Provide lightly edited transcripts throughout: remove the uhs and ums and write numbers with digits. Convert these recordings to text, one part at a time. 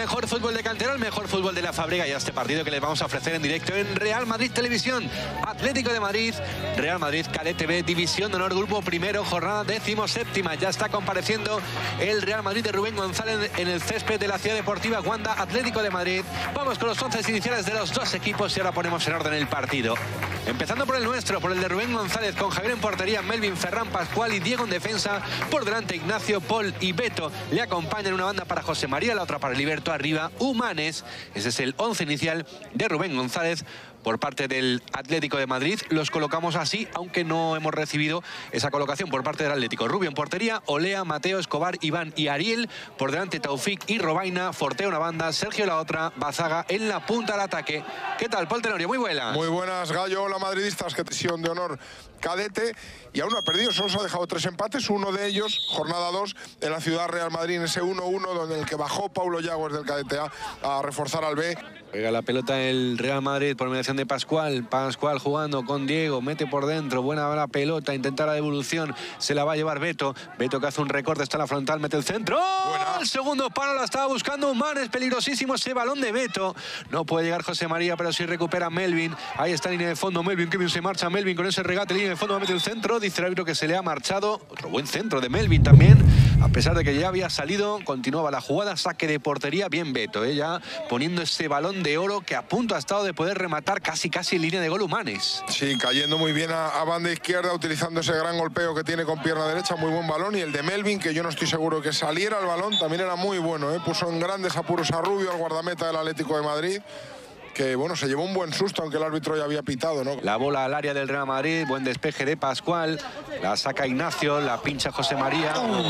Mejor fútbol de cantera, el mejor fútbol de la fábrica y a este partido que les vamos a ofrecer en directo en Real Madrid Televisión. Atlético de Madrid, Real Madrid, Cadete B, División de Honor, Grupo Primero, jornada 17ª. Ya está compareciendo el Real Madrid de Rubén González en el césped de la Ciudad Deportiva Wanda. Atlético de Madrid. Vamos con los 11 iniciales de los dos equipos y ahora ponemos en orden el partido. Empezando por el nuestro, por el de Rubén González, con Javier en portería, Melvin, Ferran, Pascual y Diego en defensa. Por delante Ignacio, Paul y Beto. Le acompañan una banda para José María, la otra para Liberto. Arriba Humanes. Ese es el 11 inicial de Rubén González. Por parte del Atlético de Madrid los colocamos así, aunque no hemos recibido esa colocación por parte del Atlético. Rubio en portería, Olea, Mateo, Escobar, Iván y Ariel. Por delante Taufik y Robaina, Fortea una banda, Sergio la otra, Bazaga en la punta del ataque. ¿Qué tal, Paul Tenorio? Muy buenas. Muy buenas, Gallo. Hola, madridistas. Que División de Honor Cadete. Y aún no ha perdido, solo se ha dejado 3 empates. Uno de ellos, jornada 2, en la Ciudad Real Madrid, en ese 1-1, donde el que bajó Paulo Llagos del Cadete A reforzar al B. Juega la pelota el Real Madrid por mediación de Pascual. Pascual jugando con Diego, mete por dentro, buena la pelota, intenta la devolución, se la va a llevar Beto. Beto que hace un recorte, está en la frontal, mete el centro. Buena. El segundo palo la estaba buscando Humanes, peligrosísimo ese balón de Beto. No puede llegar José María, pero sí recupera Melvin. Ahí está línea de fondo Melvin, que bien se marcha Melvin con ese regate, línea de fondo, mete el centro. Dice el árbitro que se le ha marchado. Otro buen centro de Melvin también. A pesar de que ya había salido, continuaba la jugada, saque de portería, bien Beto, ya poniendo ese balón de oro que a punto ha estado de poder rematar casi en línea de gol Humanes. Sí, cayendo muy bien a banda izquierda, utilizando ese gran golpeo que tiene con pierna derecha, muy buen balón. Y el de Melvin, que yo no estoy seguro que saliera el balón, también era muy bueno, puso en grandes apuros a Rubio, al guardameta del Atlético de Madrid, que bueno, se llevó un buen susto, aunque el árbitro ya había pitado, ¿no? La bola al área del Real Madrid, buen despeje de Pascual, la saca Ignacio, la pincha José María.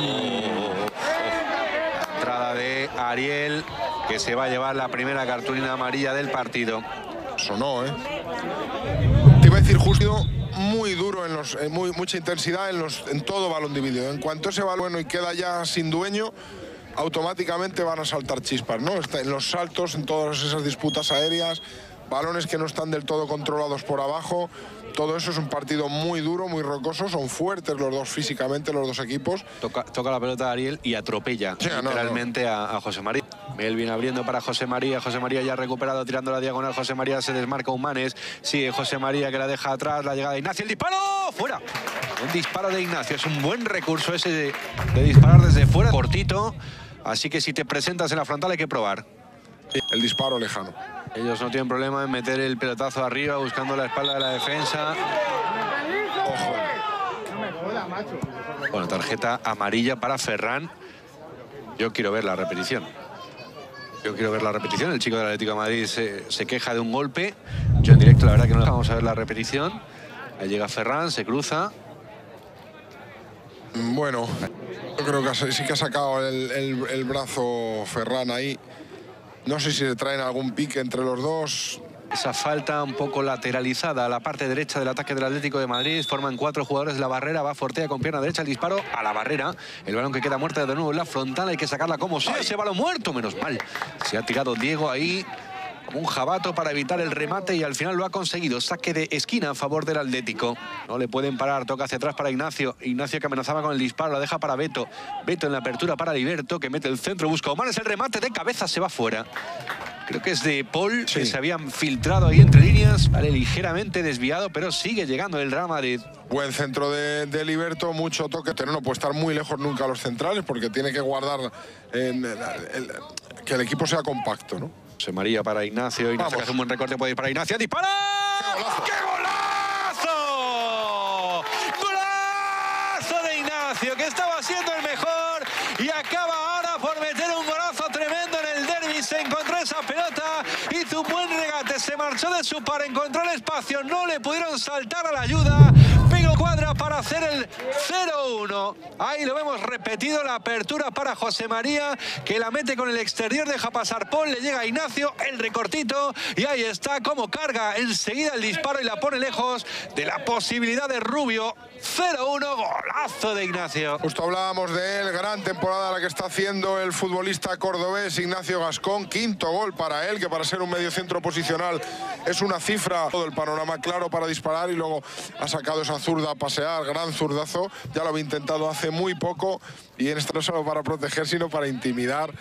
Entrada de Ariel, que se va a llevar la primera cartulina amarilla del partido. Sonó, Te iba a decir justo, muy duro, mucha intensidad en todo balón dividido. En cuanto ese balón bueno y queda ya sin dueño, automáticamente van a saltar chispas, ¿no? En los saltos, en todas esas disputas aéreas, balones que no están del todo controlados por abajo. Todo eso es un partido muy duro, muy rocoso. Son fuertes los dos físicamente, los dos equipos. Toca la pelota de Ariel y atropella literalmente a José María. Melvin abriendo para José María. José María ya recuperado, tirando la diagonal. José María se desmarca Humanes. Sigue José María, que la deja atrás. La llegada de Ignacio. ¡El disparo! ¡Fuera! Un disparo de Ignacio. Es un buen recurso ese de disparar desde fuera. Cortito. Así que si te presentas en la frontal hay que probar. Sí, el disparo lejano. Ellos no tienen problema en meter el pelotazo arriba, buscando la espalda de la defensa. Ojo. Bueno, tarjeta amarilla para Ferran. Yo quiero ver la repetición. El chico del Atlético de Madrid se queja de un golpe. Yo en directo, la verdad que no. Vamos a ver la repetición. Ahí llega Ferran, se cruza. Bueno, yo creo que sí que ha sacado el brazo Ferran ahí. No sé si le traen algún pique entre los dos. Esa falta un poco lateralizada a la parte derecha del ataque del Atlético de Madrid. Forman 4 jugadores de la barrera. Va Fortea con pierna derecha. El disparo a la barrera. El balón que queda muerto de nuevo en la frontal. Hay que sacarla como sea. Ese balón muerto, menos mal. Se ha tirado Diego ahí como un jabato para evitar el remate y al final lo ha conseguido. Saque de esquina a favor del Atlético. No le pueden parar. Toca hacia atrás para Ignacio. Ignacio que amenazaba con el disparo. La deja para Beto. Beto en la apertura para Liberto, que mete el centro. Busca Humanes. El remate de cabeza se va fuera. Creo que es de Paul, sí, que se habían filtrado ahí entre líneas. Vale, ligeramente desviado, pero sigue llegando el Real Madrid. Buen centro de Liberto, mucho toque. Pero no puede estar muy lejos nunca a los centrales porque tiene que guardar que el equipo sea compacto, ¿no? José María para Ignacio. Ignacio que hace un buen recorte, puede ir para Ignacio. ¡Dispara! ¡Qué golazo! ¡Golazo de Ignacio, que estaba siendo el mejor y acaba ahora por meter un golazo tremendo en el derbi! Se encontró esa pelota, hizo un buen regate, se marchó de su par, encontró el espacio, no le pudieron saltar a la ayuda. Pegó cuadra para hacer el 0-1. Ahí lo vemos repetido, la apertura para José María, que la mete con el exterior, deja pasar Paul, le llega a Ignacio, el recortito, y ahí está como carga enseguida el disparo y la pone lejos de la posibilidad de Rubio. 0-1, golazo de Ignacio. Justo hablábamos de él, gran temporada la que está haciendo el futbolista cordobés Ignacio Gascón, 5.º gol para él, que para ser un mediocentro posicional es una cifra. Todo el panorama claro para disparar y luego ha sacado esa zurda a pasear, gran zurdazo. Ya lo había intentado hace muy poco y en esto no solo para proteger, sino para intimidar.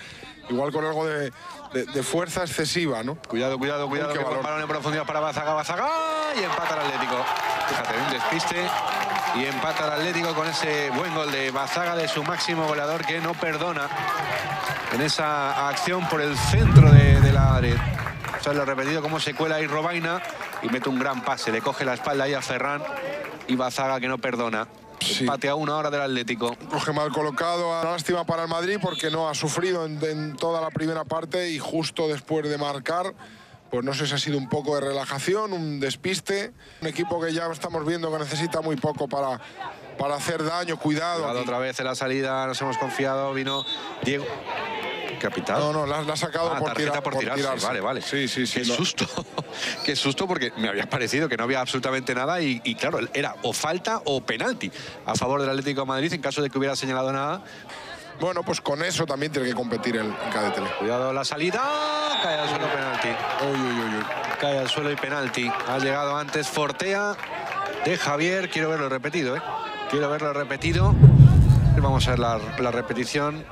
igual con algo de fuerza excesiva, ¿no? Cuidado, que balón en profundidad para Bazaga, y empata el Atlético. Fíjate, un despiste y empata el Atlético con ese buen gol de Bazaga, de su máximo goleador, que no perdona en esa acción por el centro de la red. O sea, lo he repetido, cómo se cuela ahí Robaina y mete un gran pase, le coge la espalda ahí a Ferran, y Bazaga, que no perdona. Sí. Empate a 1 hora del Atlético. Coge mal colocado, lástima para el Madrid porque no ha sufrido en toda la primera parte, y justo después de marcar, pues no sé si ha sido un poco de relajación, un despiste. Un equipo que ya estamos viendo que necesita muy poco para hacer daño. Cuidado. Otra vez en la salida, nos hemos confiado, vino Diego. ¿Qué ha pitado? No, la ha sacado por tirarse. Vale. Sí. Qué susto. Qué susto, porque me había parecido que no había absolutamente nada y claro, era o falta o penalti a favor del Atlético de Madrid en caso de que hubiera señalado nada. Bueno, pues con eso también tiene que competir el cadete. Cuidado la salida. Cae al suelo, penalti. Uy. Cae al suelo y penalti. Ha llegado antes Fortea de Javier. Quiero verlo repetido, Quiero verlo repetido. Vamos a ver la repetición.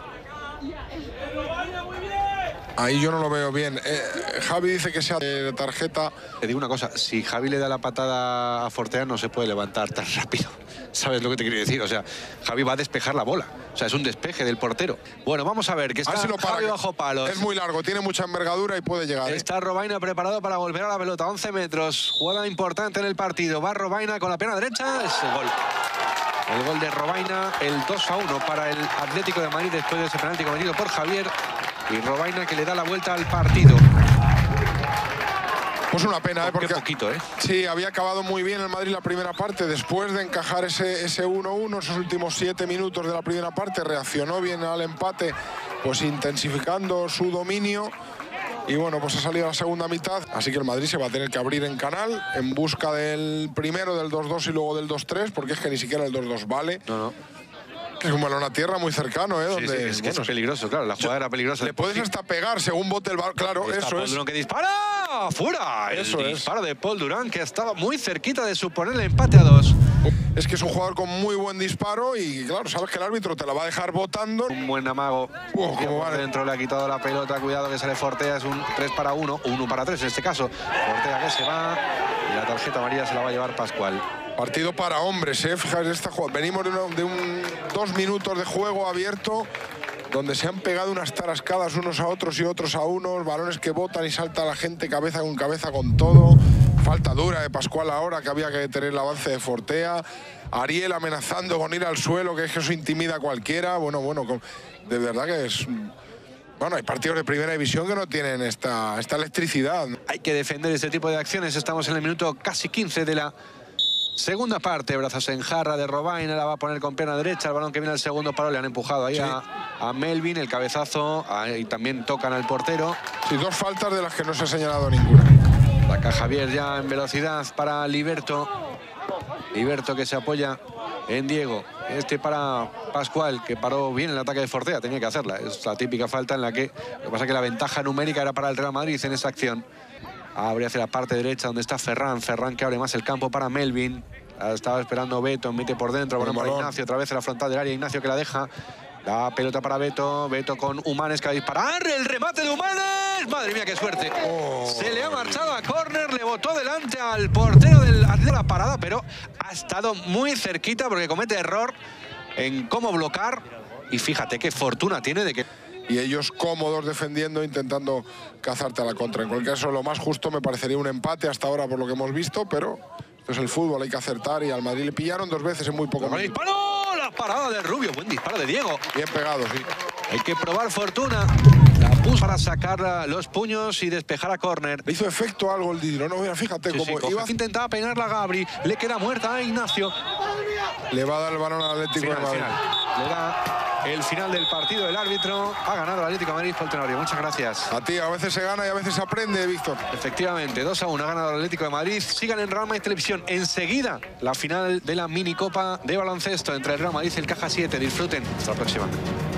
Ahí yo no lo veo bien. Javi dice que sea de tarjeta. Te digo una cosa, si Javi le da la patada a Fortea no se puede levantar tan rápido. ¿Sabes lo que te quiero decir? O sea, Javi va a despejar la bola. O sea, es un despeje del portero. Bueno, vamos a ver, que está Javi bajo palos. Es muy largo, tiene mucha envergadura y puede llegar. Está Robaina preparado para volver a la pelota. 11 metros, jugada importante en el partido. Va Robaina con la pierna derecha, es el gol. El gol de Robaina, el 2-1 para el Atlético de Madrid después de ese penalti cometido por Javier. Y Robaina, que le da la vuelta al partido. Pues una pena, porque qué poquito, Sí, había acabado muy bien el Madrid la primera parte. Después de encajar ese 1-1, esos últimos 7 minutos de la primera parte, reaccionó bien al empate, pues intensificando su dominio. Y bueno, pues ha salido la segunda mitad, así que el Madrid se va a tener que abrir en canal en busca del primero, del 2-2 y luego del 2-3, porque es que ni siquiera el 2-2 vale. No. Es un balón a tierra muy cercano, donde, sí, es que es peligroso, claro, la jugada era peligrosa. Le puedes hasta pegar según bote el balón, claro, eso Paul es. Durán que dispara, fuera. Eso el disparo de Paul Durán, que estaba muy cerquita de suponer el empate a 2. Es que es un jugador con muy buen disparo y claro, sabes que el árbitro te la va a dejar botando. Un buen amago. Como vale. Dentro le ha quitado la pelota, cuidado que sale Fortea, es un 3-1, o 1-3 en este caso. Fortea que se va y la tarjeta amarilla se la va a llevar Pascual. Partido para hombres, Fíjate esta jugada. Venimos de 2 minutos de juego abierto donde se han pegado unas tarascadas unos a otros y otros a unos, balones que botan y salta la gente cabeza con todo. Falta dura de Pascual ahora, que había que tener el avance de Fortea. Ariel amenazando con ir al suelo, que es que eso intimida a cualquiera. Bueno, de verdad que es... Bueno, hay partidos de primera división que no tienen esta electricidad. Hay que defender ese tipo de acciones. Estamos en el minuto casi 15 de la segunda parte. Brazos en jarra de Robaina, la va a poner con pierna derecha. El balón que viene al segundo palo, le han empujado ahí a Melvin, el cabezazo, y también tocan al portero. Sí, 2 faltas de las que no se ha señalado ninguna. Saca Javier ya en velocidad para Liberto. Liberto que se apoya en Diego. Para Pascual, que paró bien el ataque de Fortea, tenía que hacerla. Es la típica falta en la que... Lo que pasa es que la ventaja numérica era para el Real Madrid en esa acción. Abre hacia la parte derecha donde está Ferran. Ferran que abre más el campo para Melvin. Estaba esperando Beto, mete por dentro. Bueno, para Ignacio, otra vez en la frontal del área. Ignacio que la deja. La pelota para Beto. Beto con Humanes que va a disparar. El remate de Humanes. Madre mía, qué suerte. Se le ha marchado a córner. Le botó delante al portero del Atlético la parada, pero ha estado muy cerquita porque comete error en cómo bloquear. Y fíjate qué fortuna tiene de que... Y ellos cómodos defendiendo, intentando cazarte a la contra. En cualquier caso, lo más justo me parecería un empate hasta ahora por lo que hemos visto, pero esto es el fútbol, hay que acertar, y al Madrid le pillaron 2 veces en muy poco tiempo. ¡Disparo! La parada de Rubio, buen disparo de Diego. Bien pegado, sí. Hay que probar fortuna. La puso para sacar los puños y despejar a córner. Le hizo efecto algo el tiro, ¿no? Mira, fíjate cómo iba. Intentaba peinarla a Gabri, le queda muerta a Ignacio. Le va a dar el balón al Atlético de Madrid. Le da el final del partido del árbitro. Ha ganado el Atlético de Madrid por Tenorio. Muchas gracias. A ti, a veces se gana y a veces se aprende, Víctor. Efectivamente, 2-1 ha ganado el Atlético de Madrid. Sigan en Real Madrid Televisión. Enseguida, la final de la minicopa de baloncesto entre el Real Madrid y el Caja 7. Disfruten. Hasta la próxima.